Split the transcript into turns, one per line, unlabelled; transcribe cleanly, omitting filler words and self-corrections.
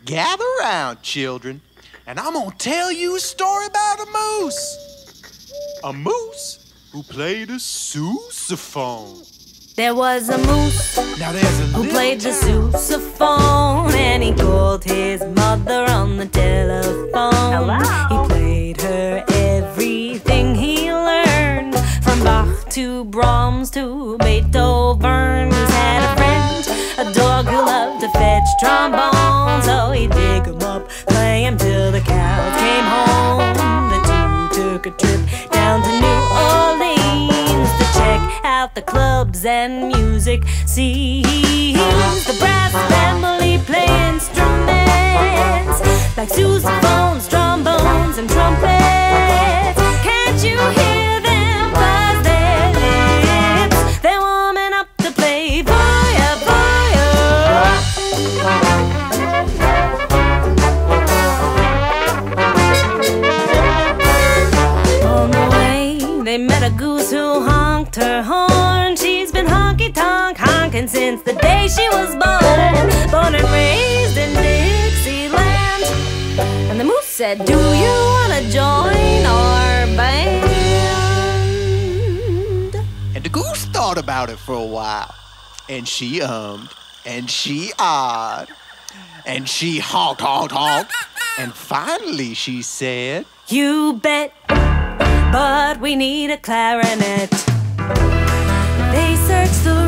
Gather round, children, and I'm gonna tell you a story about a moose. A moose who played a sousaphone.
There was a moose
Now there's a
who played the sousaphone, and he called his mother on the telephone.
Hello.
He played her everything he learned, from Bach to Brahms to Beethoven. Moose had a friend, a dog who loved to fetch trombones, so he'd dig 'em up, play 'em till the cows came home. The two took a trip down to New Orleans to check out the clubs and music scenes. The brass family play instruments like sousaphones, trombones, and trumpets. Can't you hear them buzz their lips? They're warming up to play for you, for you. On the way, they met a goose who honked her horn. She's been honky-tonk honking since the day she was born. Born and raised in Dixieland. And the moose said, do you want to join our band?
And the goose thought about it for a while. And she hummed, and she awed, and she honked, honked, honked. And finally she said,
You bet, but we need a clarinet. They searched the